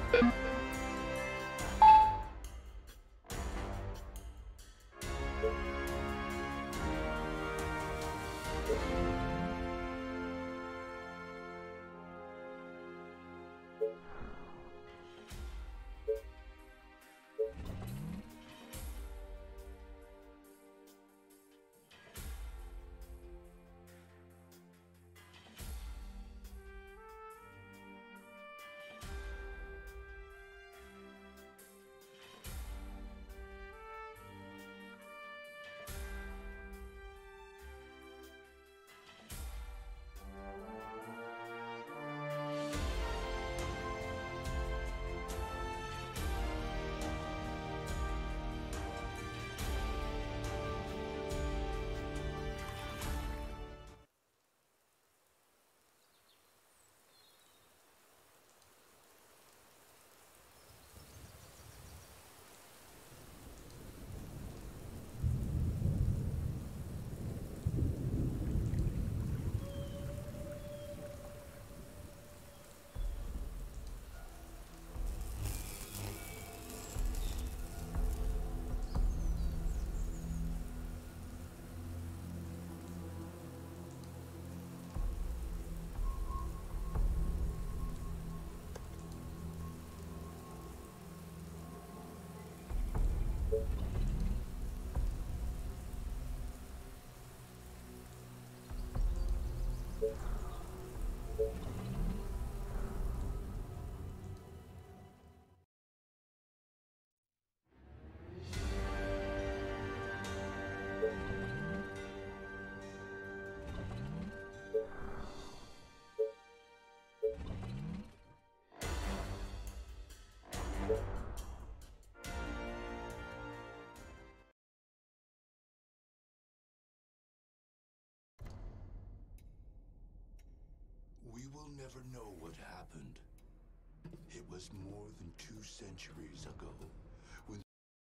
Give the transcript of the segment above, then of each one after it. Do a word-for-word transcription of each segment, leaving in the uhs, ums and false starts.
We will never know what happened. It was more than two centuries ago, when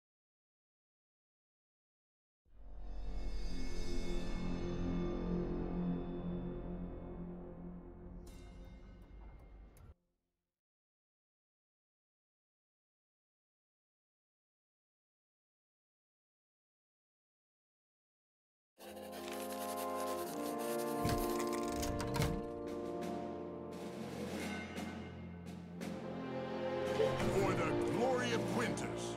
for the glory of Quintus.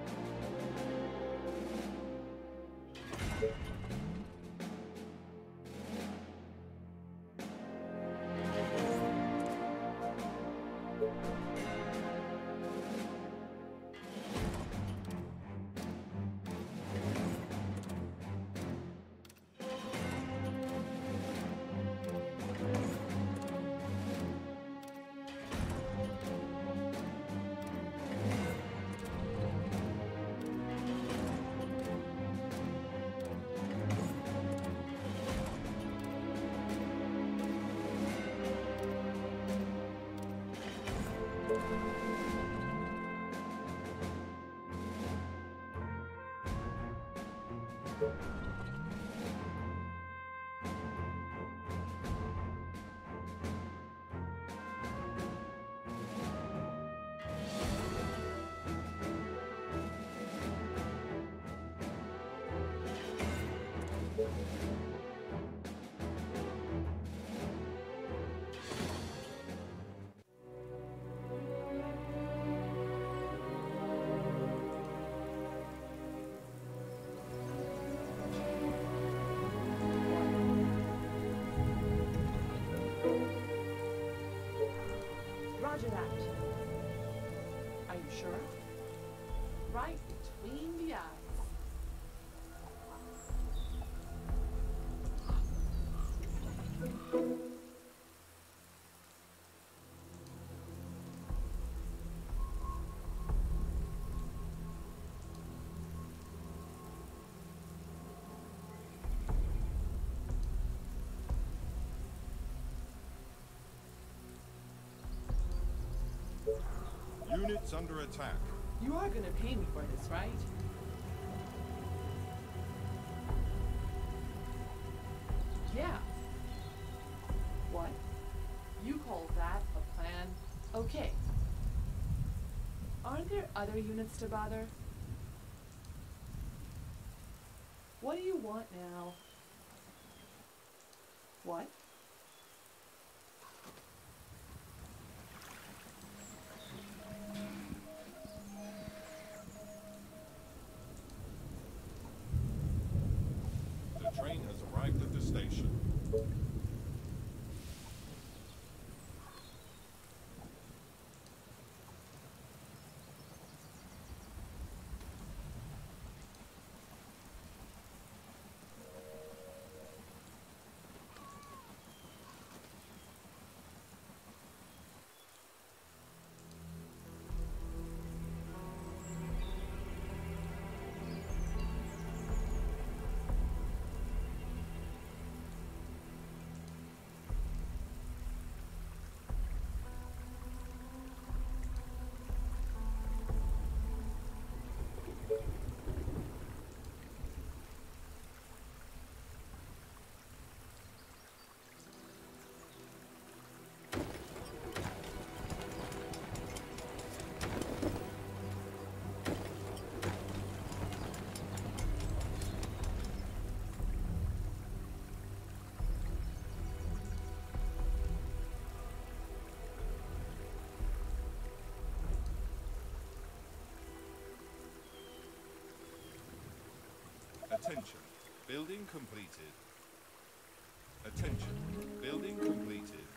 Roger that. Are you sure? Right between the eyes. Units under attack. You are gonna pay me for this, right? Yeah. What? You call that a plan? Okay. there other units to bother? What do you want now? What? The train has arrived at the station. Attention, building completed. Attention, building completed.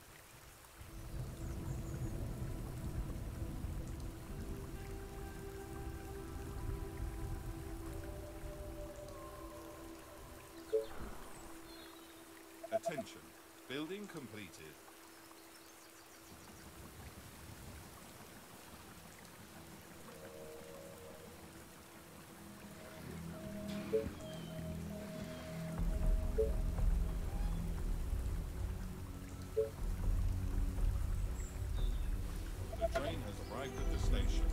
Attention, building completed. The train has arrived at the station.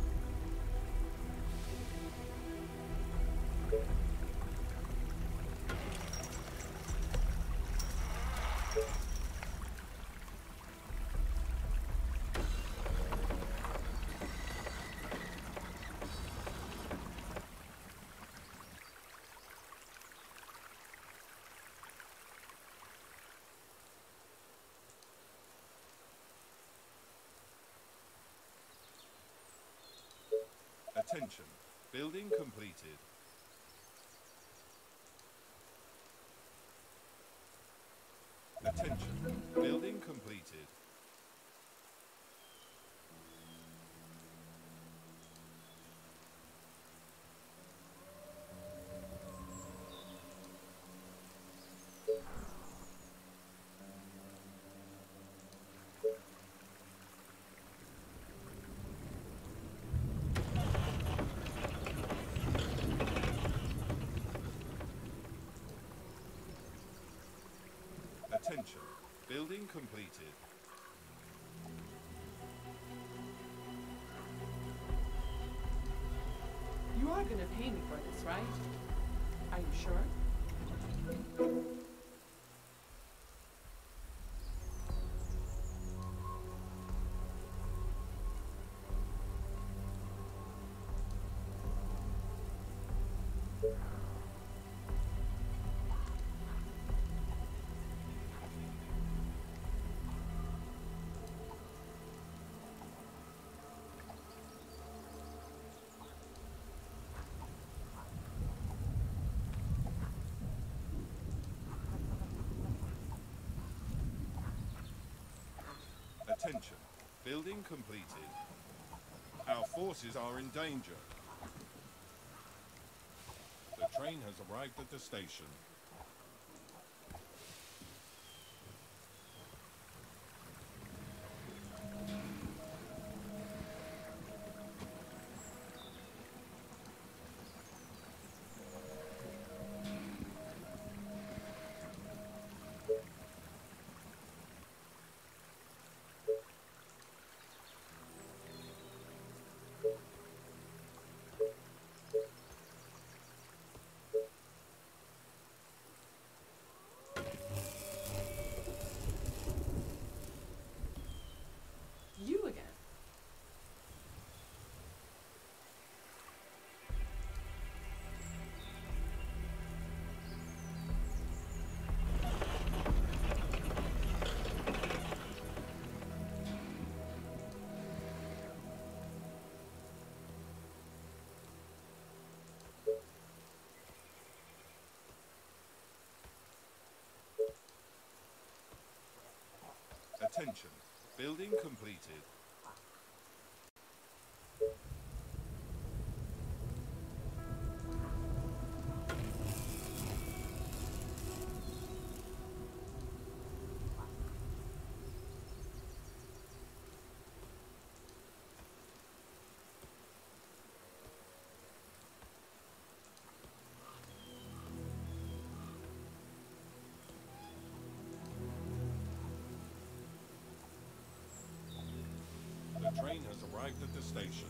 Attention, building completed. Attention, building completed. Attention, building completed. You are gonna pay me for this, right? Are you sure? Attention, building completed. Our forces are in danger. The train has arrived at the station. Attention. Building completed. The train has arrived at the station.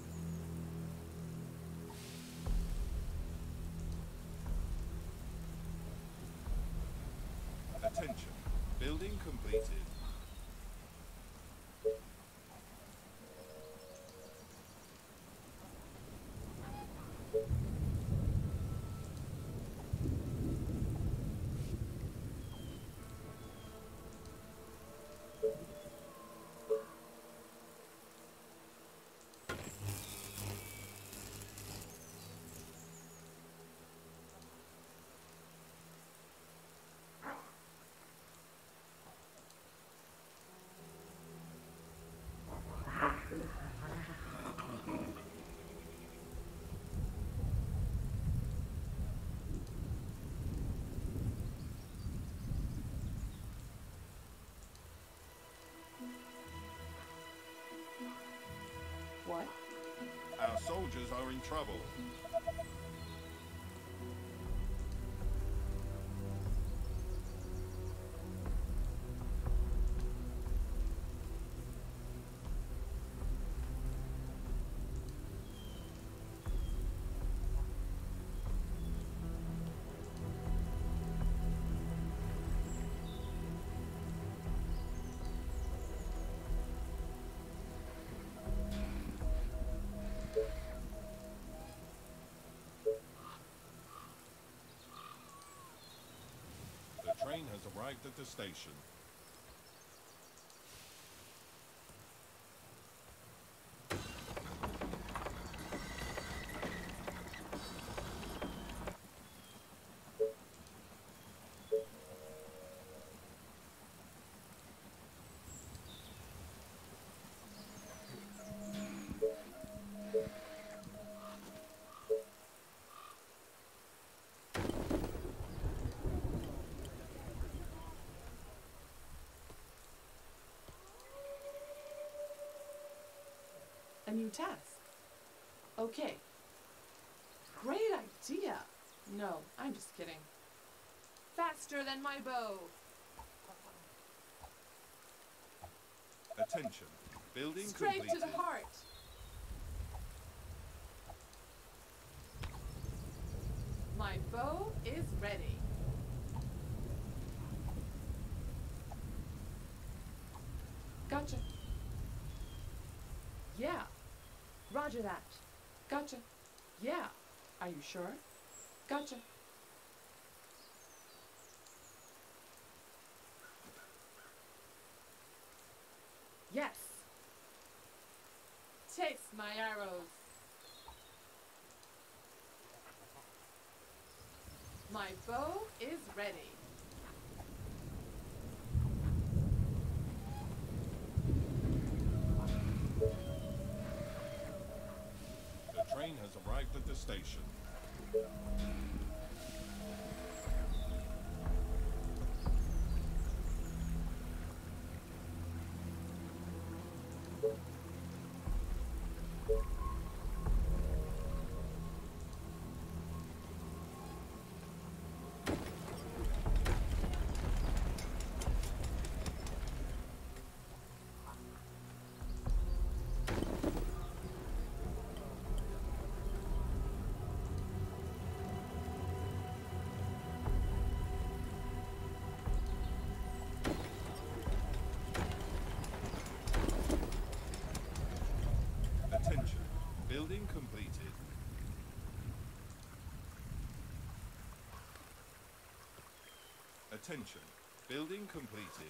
Attention. Building completed. What? Our soldiers are in trouble. The train has arrived at the station. A new task. Okay. Great idea. No, I'm just kidding. Faster than my bow. Attention. Building Straight completed. to the heart. My bow is ready. Gotcha. Yeah. Roger that. Gotcha. Yeah. Are you sure? Gotcha. Yes. Taste my arrows. My bow is ready. The train has arrived at the station. Attention. Building completed. Attention. Building completed.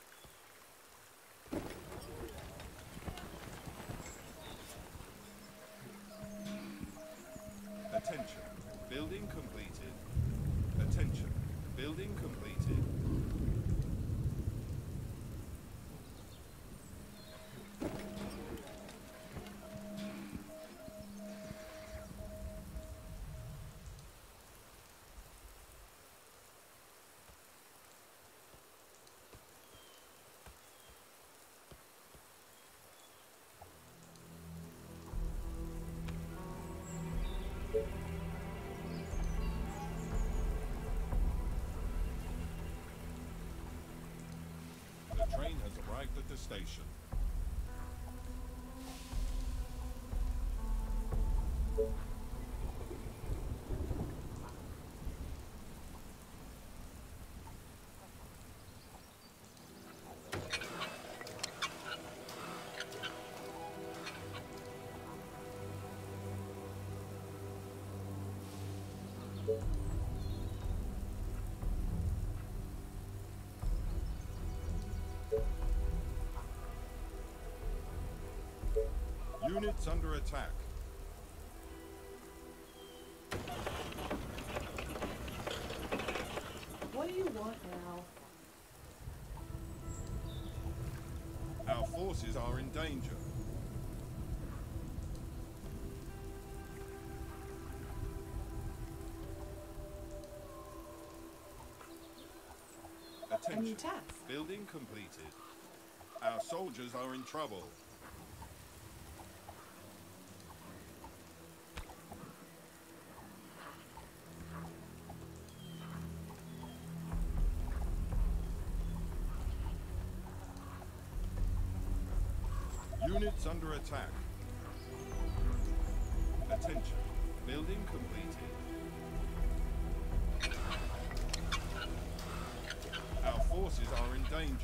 Attention. Building completed. Attention. Building completed. arrived at the station. Units under attack. What do you want now? Our forces are in danger. A new Attention. task. Building completed. Our soldiers are in trouble. Units under attack. Attention. Building completed. Our forces are in danger.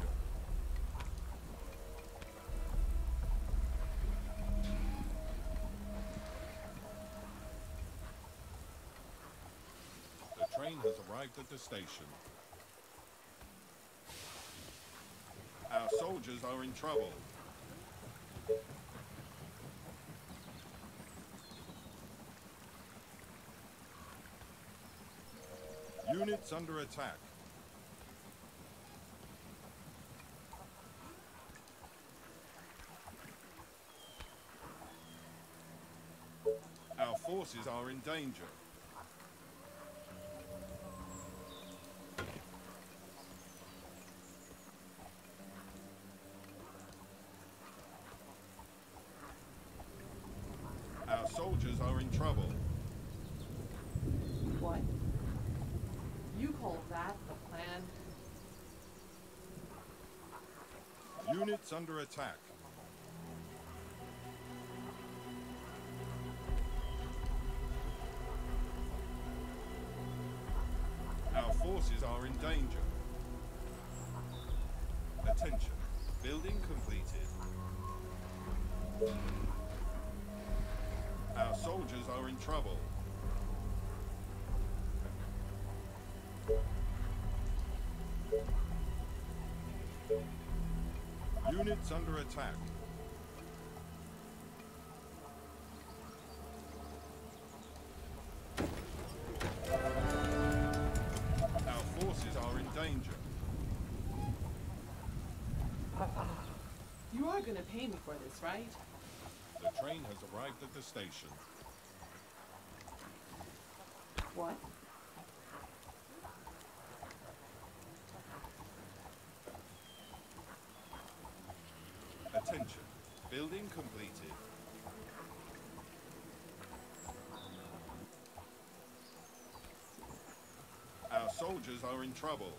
The train has arrived at the station. Our soldiers are in trouble. Units under attack. Our forces are in danger. Our soldiers are in trouble. What? You call that the plan? Units under attack. Our forces are in danger. Attention. Building completed. Our soldiers are in trouble. Units under attack. Our forces are in danger. You are gonna pay me for this, right? The train has arrived at the station. What? Attention. Building completed. Our soldiers are in trouble.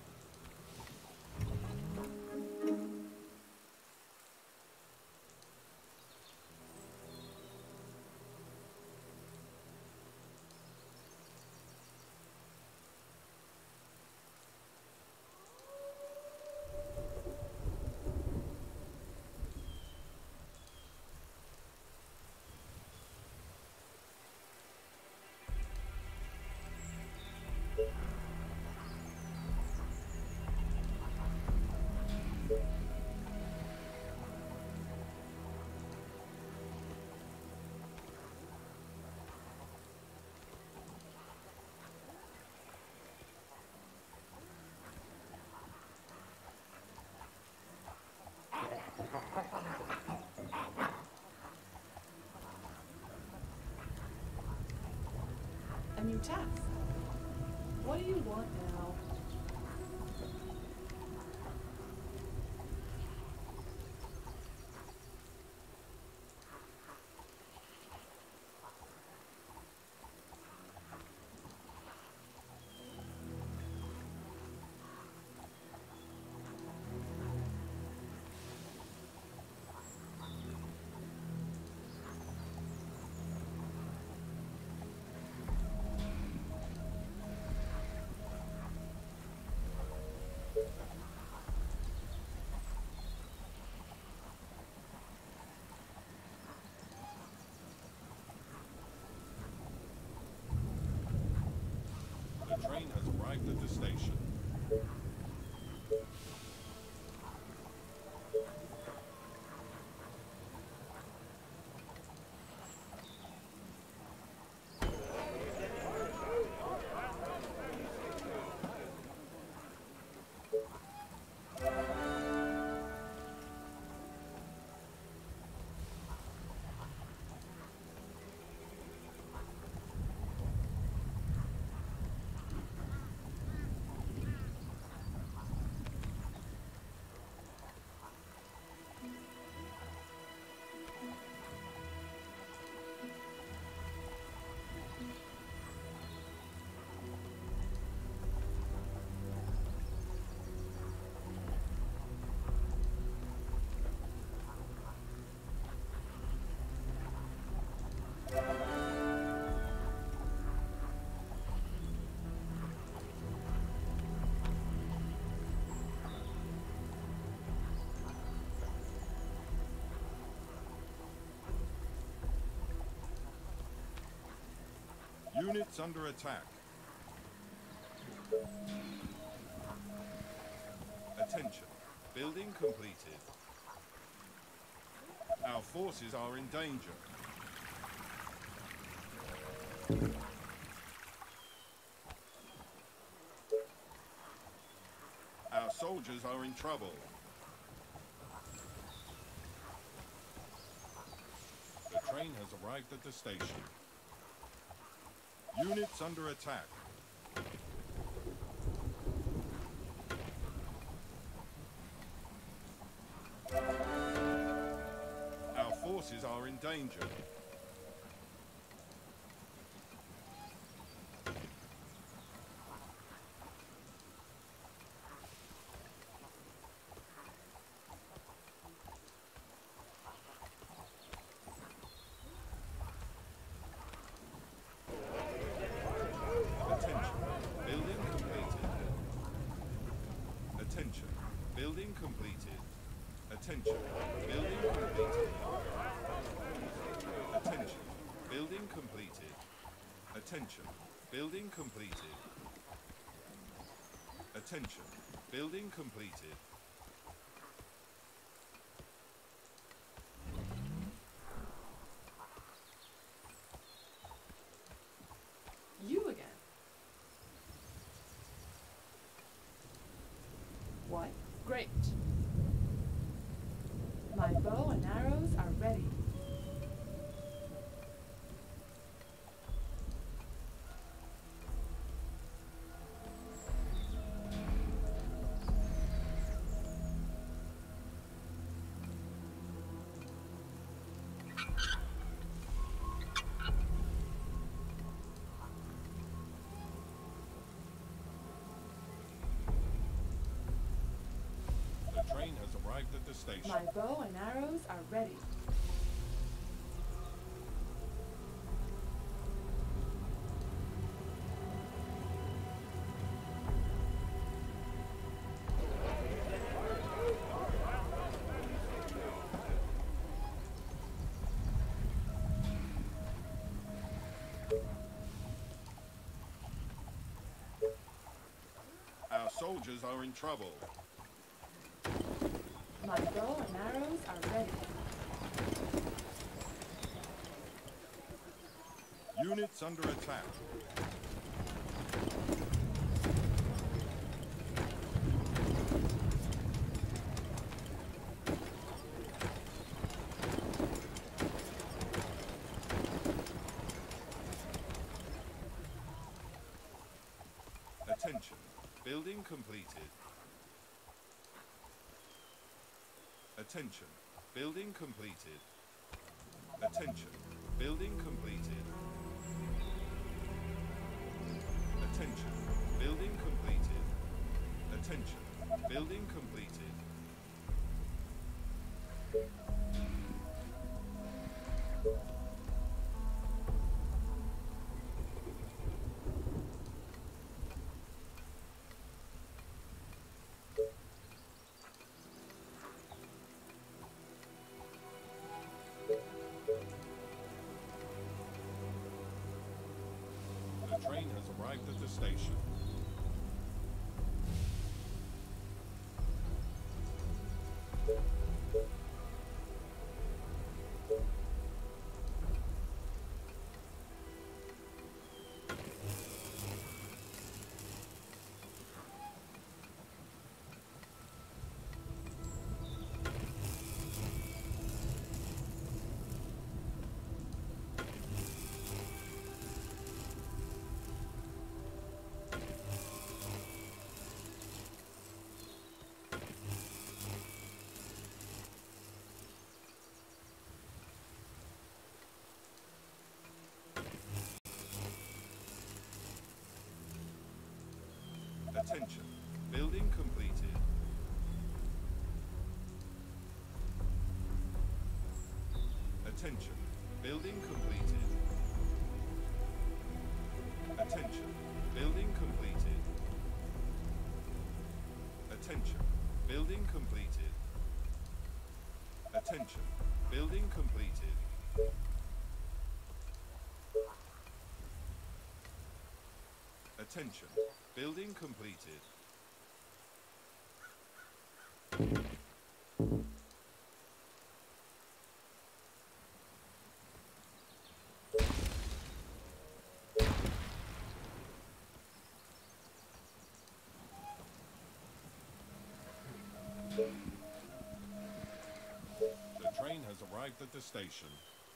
A new task. What do you want now? arrived at the station. Units under attack. Attention. Building completed. Our forces are in danger. Our soldiers are in trouble. The train has arrived at the station. Units under attack. Our forces are in danger. Building completed. Attention. Building completed. Attention. Building completed. Attention. Building completed. Attention. Building completed. You again. What? Great. My bow and arrows are ready. The train has arrived at the station. My bow and arrows are ready. Our soldiers are in trouble. My bow and arrows are ready. Units under attack. Attention. Building completed. Attention. Building completed. Attention. Building completed. Attention. Building completed. Attention. Building completed. The train has arrived at the station. Attention. Building completed. Attention. Building completed. Attention. Building completed. Attention. Building completed. Attention. Building completed. Attention. Building completed. The train has arrived at the station.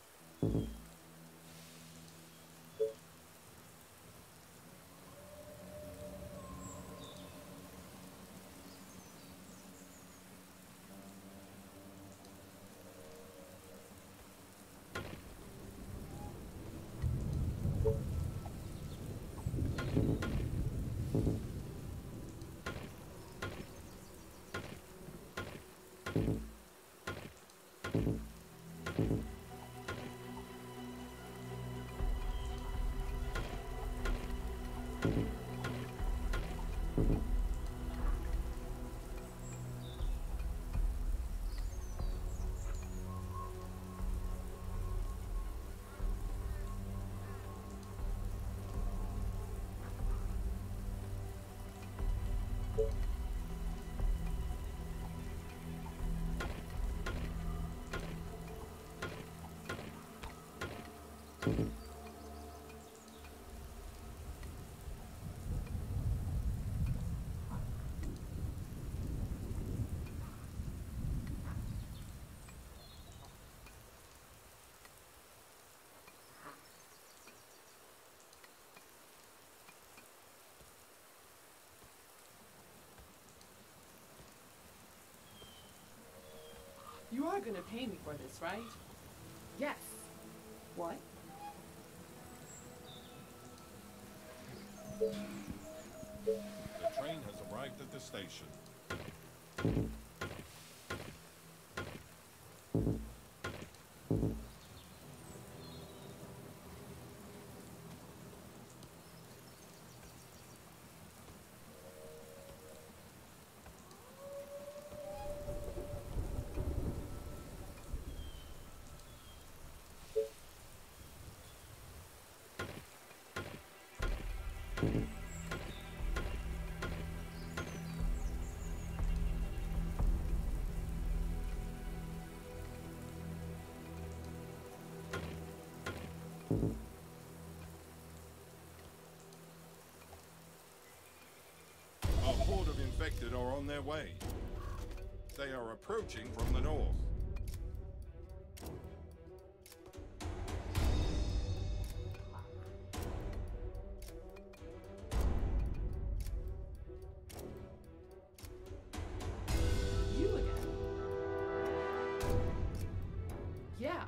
You are gonna pay me for this, right? Yes. What? The train has arrived at the station. A horde of infected are on their way. They are approaching from the north. You again? Yeah.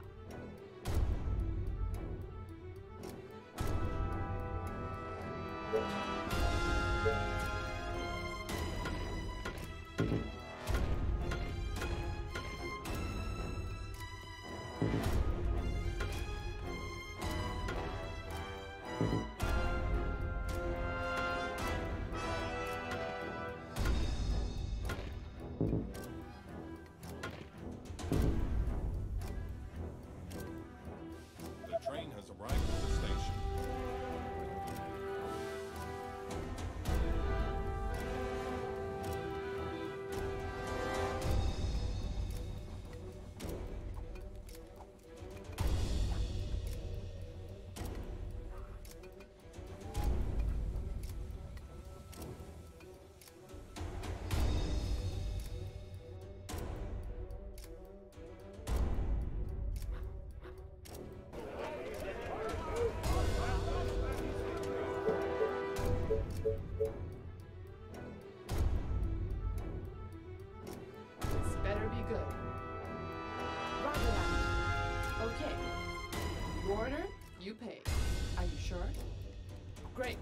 You pay. Are you sure? Great.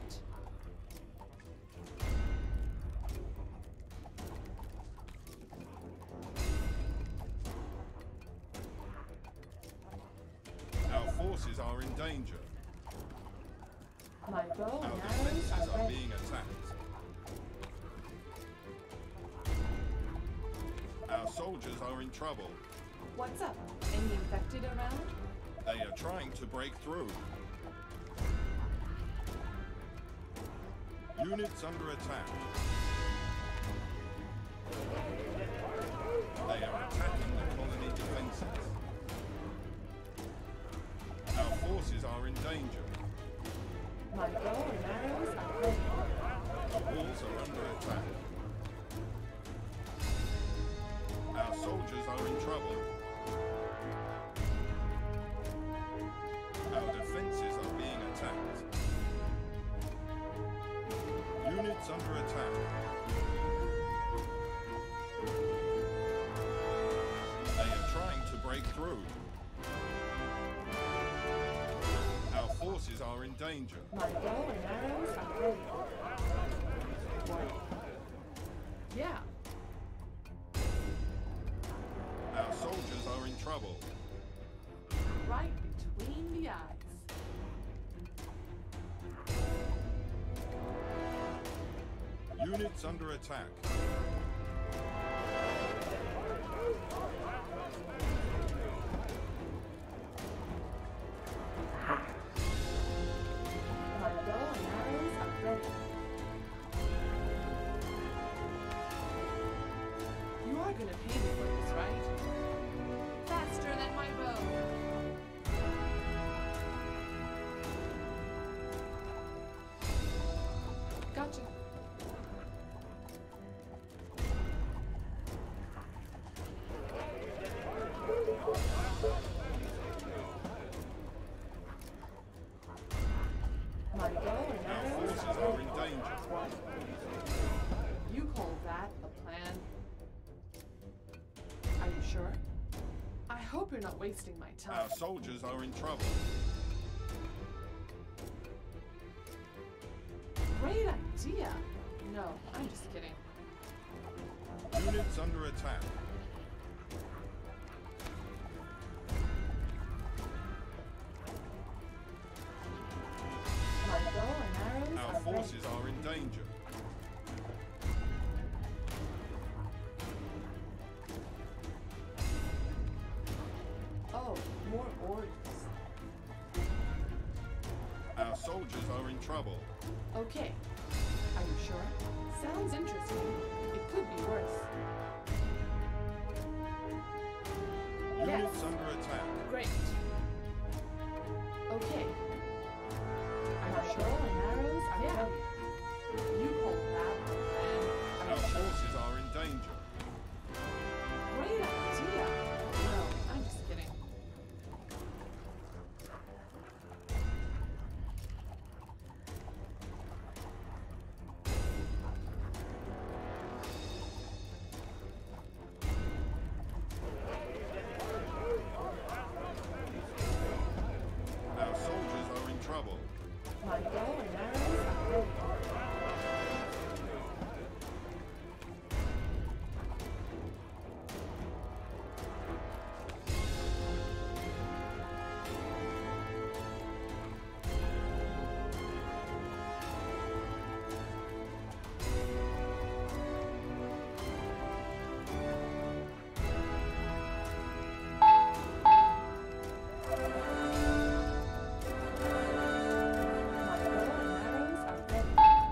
Our forces are in danger. My bow Our and defenses arrows are are ready. being attacked. Our soldiers are in trouble. What's up? Any infected around? They are trying to break through. Units under attack. They are attacking the colony defenses. Our forces are in danger. My bow and arrows are ready. The walls are under attack. Our soldiers are in trouble. Our defenses are being attacked. Units under attack. They are trying to break through. Our forces are in danger. My bow and arrows are ready. What? Yeah. Our soldiers are in trouble. Right between the eyes. Units under attack. My bow and arrows are ready. You are gonna pay me for this, right? Faster than my bow. Gotcha. My bow and Our arrows forces are are ready. in danger. You call that a plan? Are you sure? I hope you're not wasting my time. Our soldiers are in trouble. Great idea. No, I'm just kidding. Units under attack. My bow and arrows Our are forces ready. are in danger. Oh, more orders. Our soldiers are in trouble. Okay. Are you sure? Sounds interesting. It could be worse. Units Yes. under attack. Great. Okay. Are you sure? And arrows are yeah. ready. You call that a plan? Are Our you sure? forces are in danger. Great idea. No, I'm just kidding. Our soldiers are in trouble. My bow and arrows are ready. My bow and arrows are ready.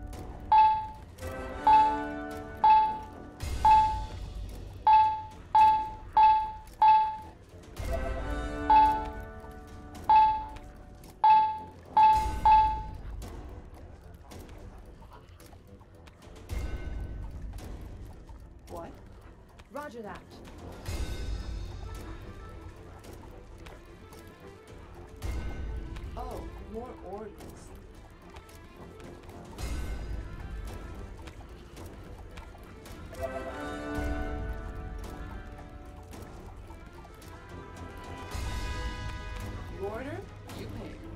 What? Roger that. Oh, more orders. You order, you pay.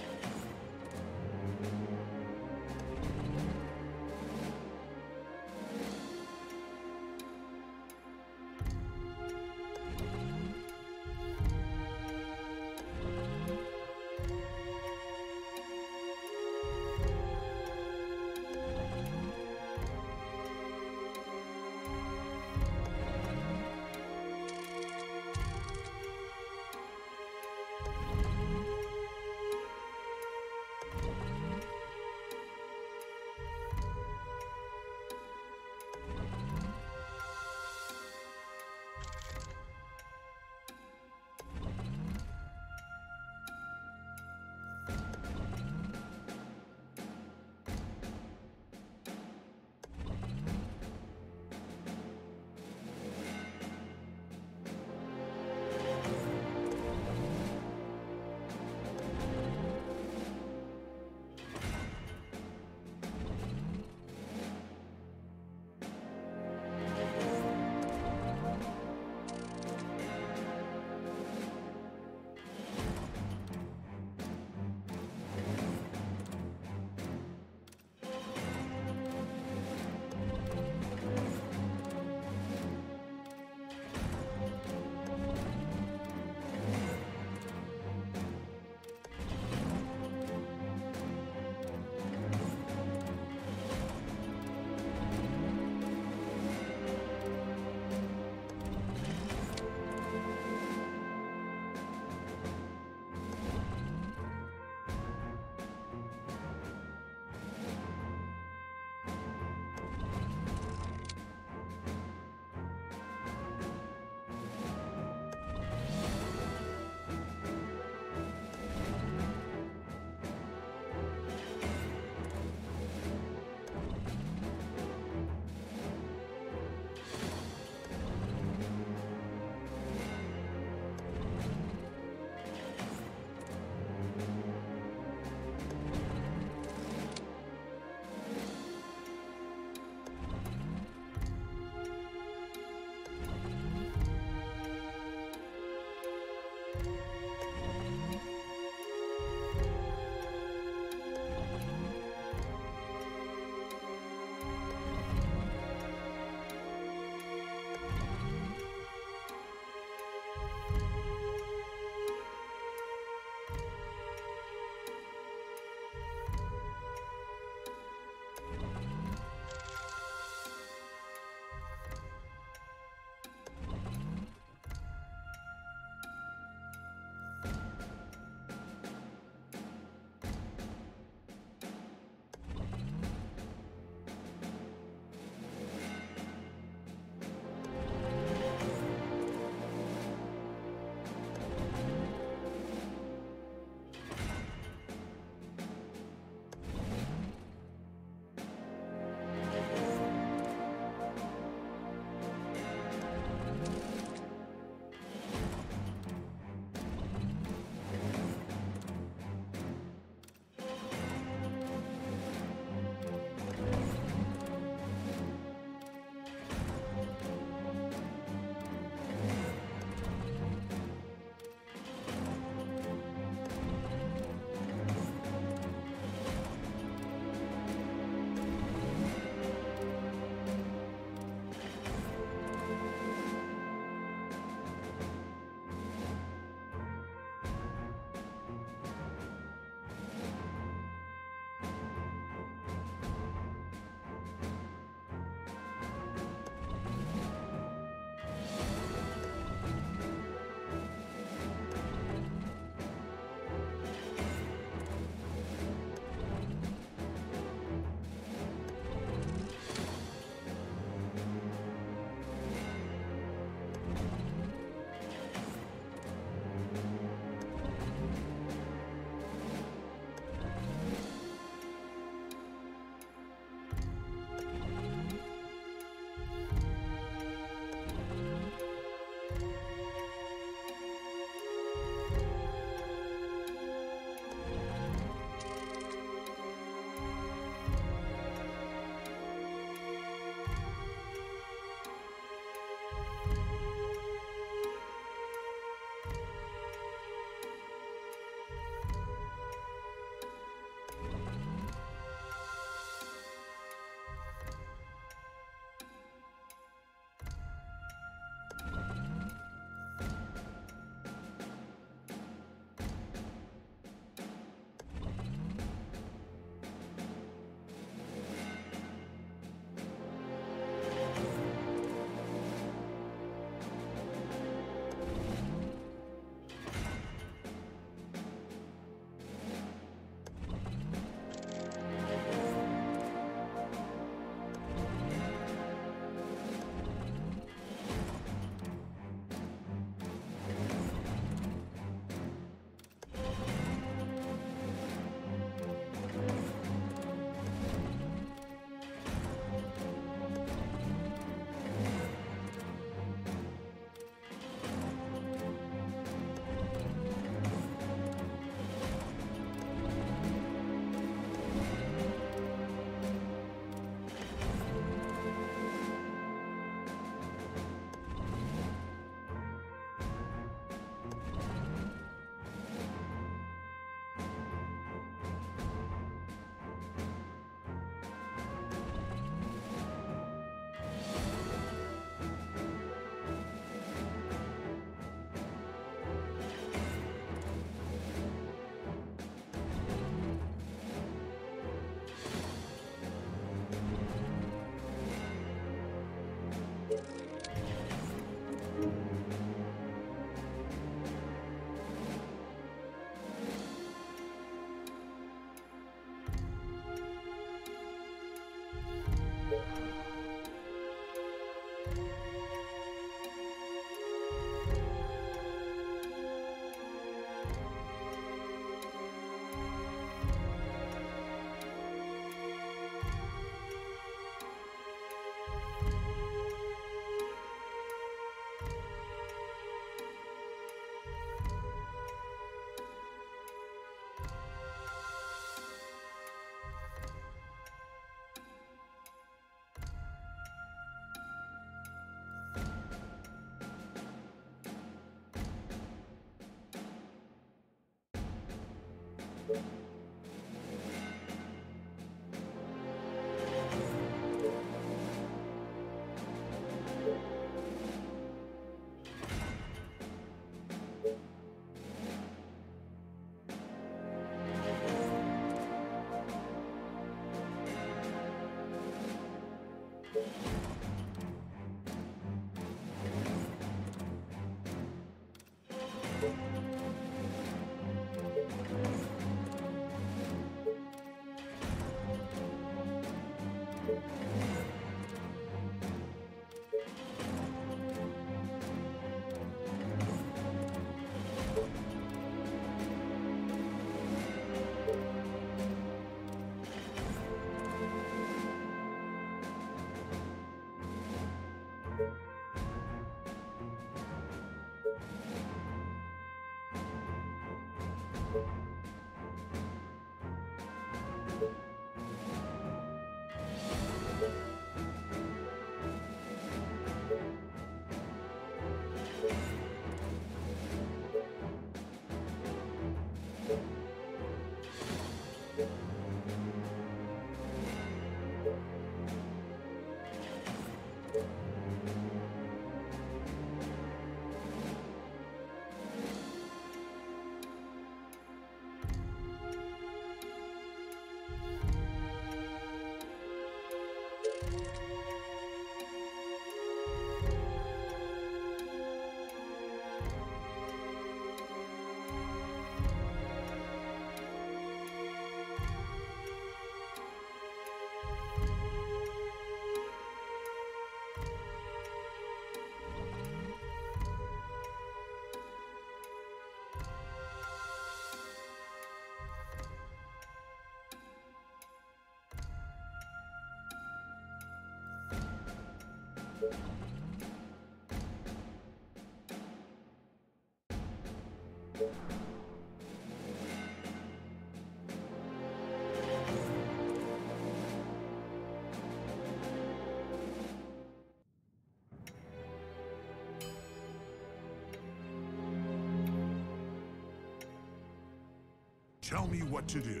Tell me what to do.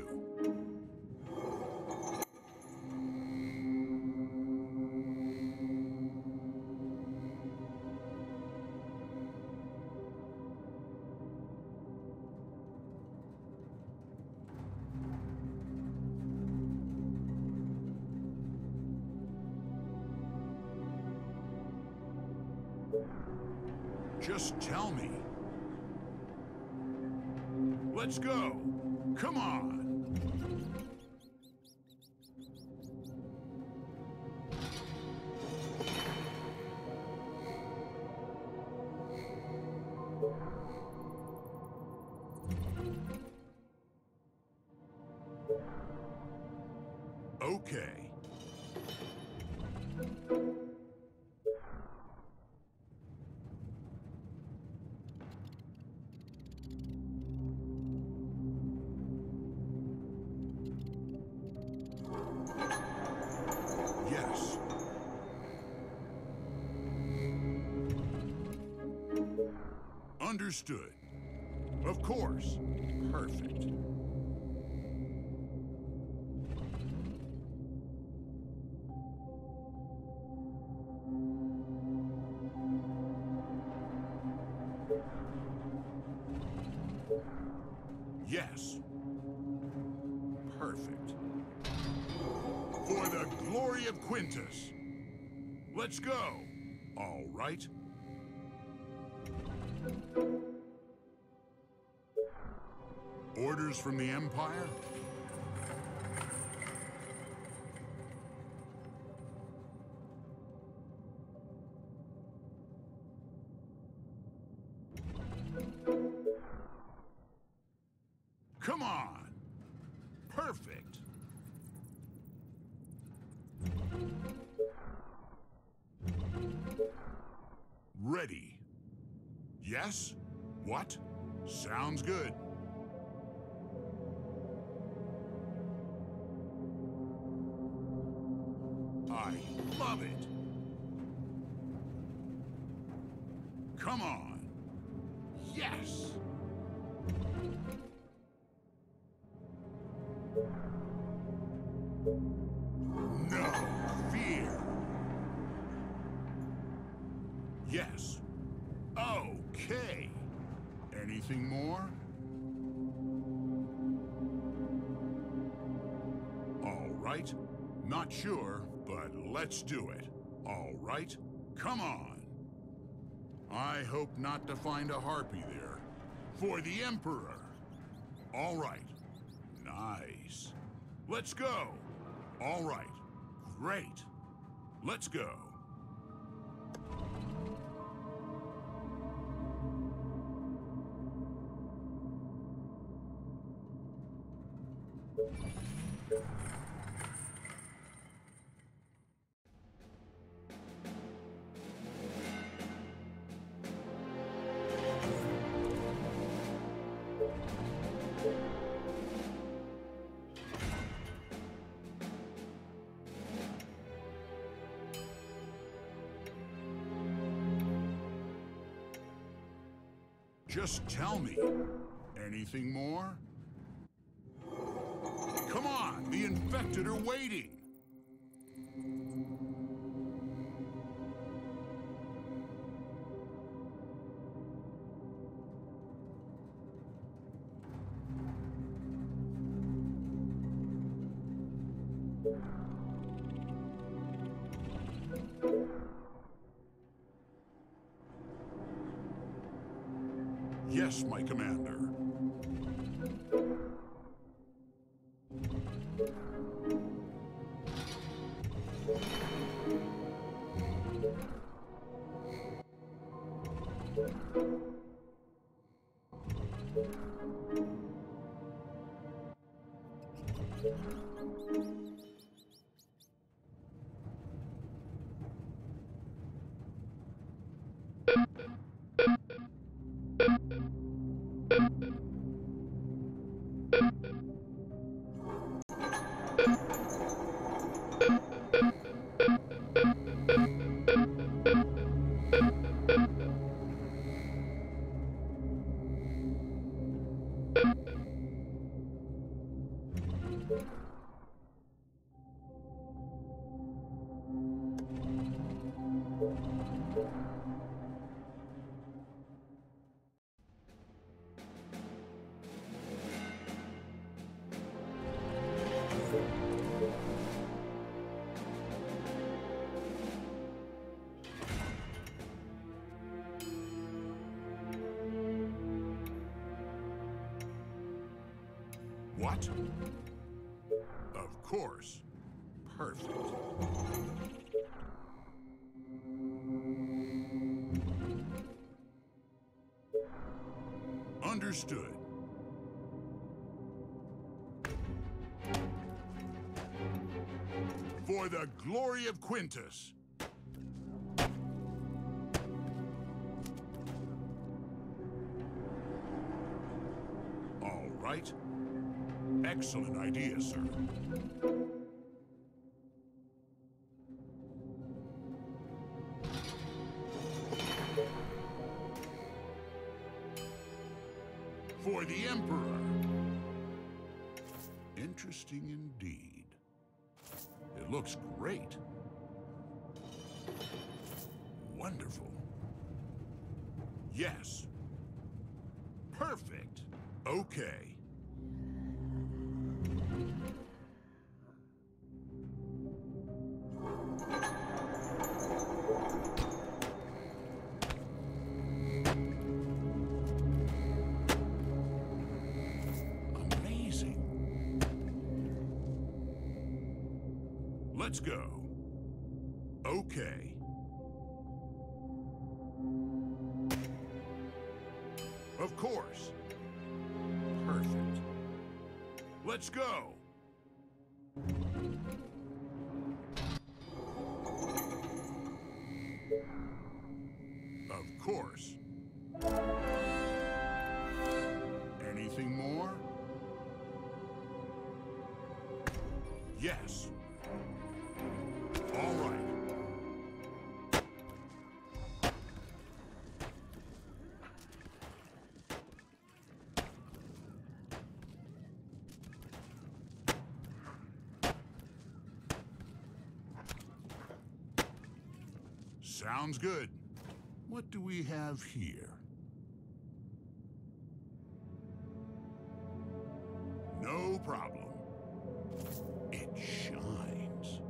Just tell me. Let's go. Come on. Okay. Yes. Understood. Of course. Perfect. Yes. Perfect. For the glory of Quintus. Let's go. All right. Orders from the Empire? Ready. Yes? What? Sounds good. I love it. Come on. Yes. No fear. Yes. Okay. Anything more? All right. Not sure, but let's do it. All right. Come on. I hope not to find a harpy there. For the Emperor. All right. Nice. Let's go. All right. Great. Let's go. Just tell me. Anything more? Come on, the infected are waiting. Yes, my commander. What? Of course. Perfect. Understood. For the glory of Quintus. All right. Excellent idea, sir. For the Emperor. Interesting indeed. It looks great. Wonderful. Yes. Perfect. Okay. Let's go. Okay. Of course. Perfect. Let's go. Of course. Anything more? Yes. All right. Sounds good. What do we have here? No problem. It shines.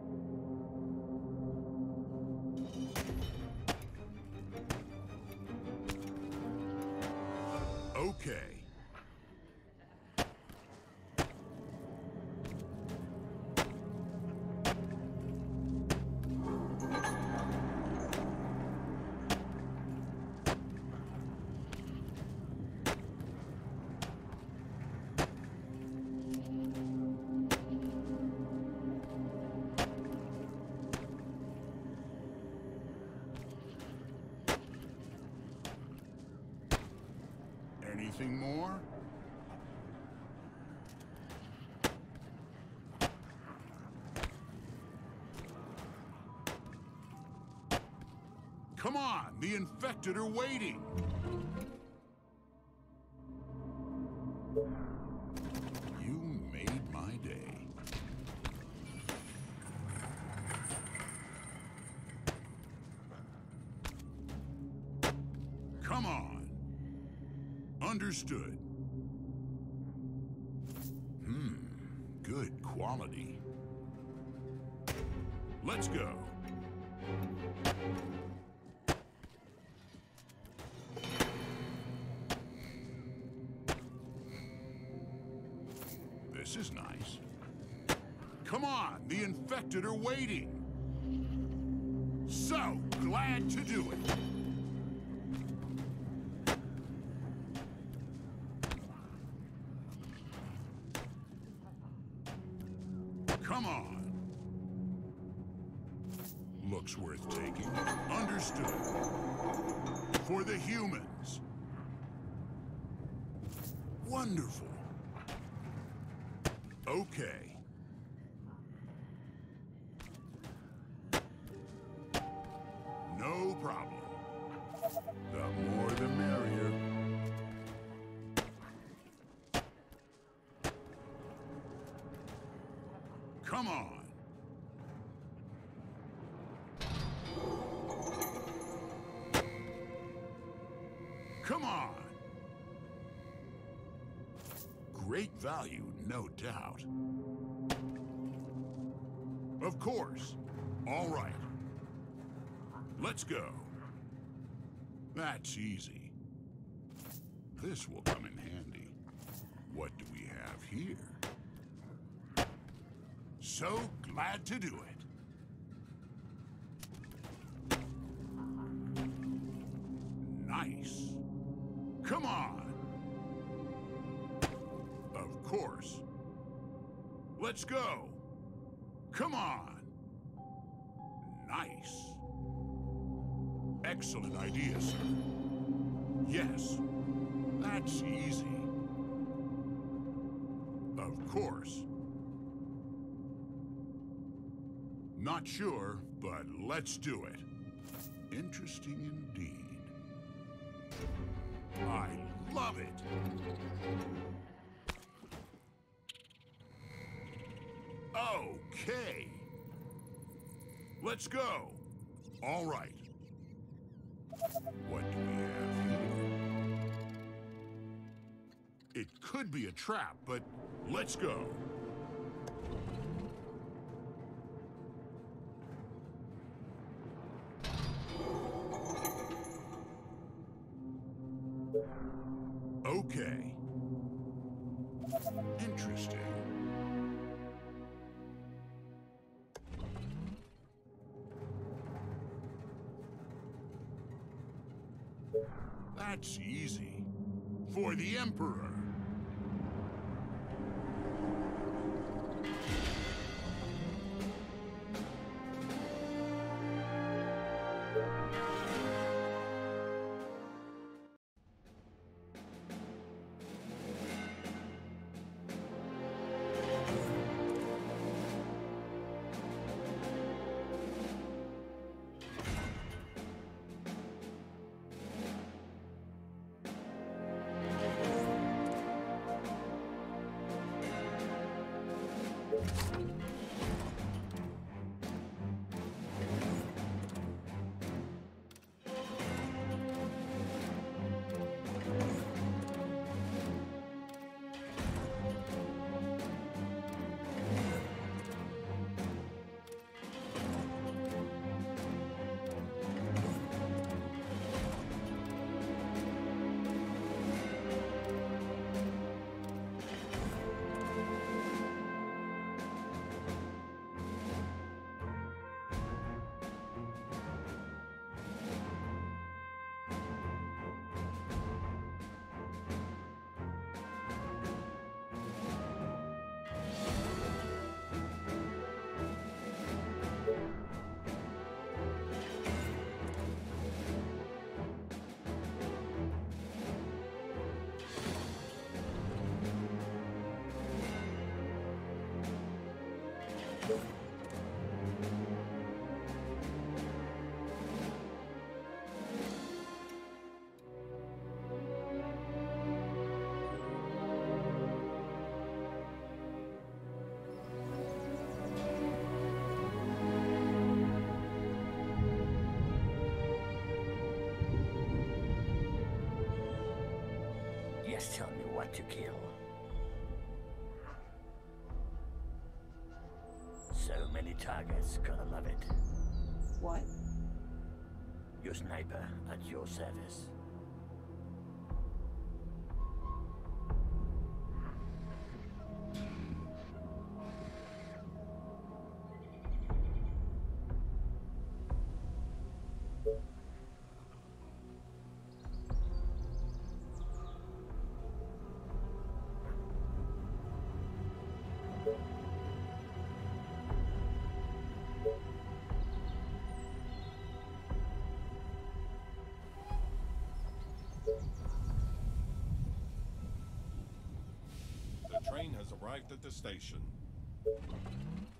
Okay. Anything more? Come on, the infected are waiting. You made my day. Come on. Understood. Hmm, good quality. Let's go. This is nice. Come on, the infected are waiting. So glad to do it. Come on. Looks worth taking. Understood. For the humans. Wonderful. Okay. No problem. The more the merrier. Come on. Come on. Great value, no doubt. Of course. All right. Let's go. That's easy. This will come in handy. What do we have here? So glad to do it. Nice. Come on. Of course. Let's go. Come on. Nice. Excellent idea, sir. Yes, that's easy. Of course. Not sure, but let's do it. Interesting indeed. I love it. Okay. Let's go. All right. What do we have here? It could be a trap, but let's go. Okay. Interesting. That's easy. For the Emperor. Just tell me what to kill. So many targets, gonna love it. What? Your sniper at your service. The train has arrived at the station.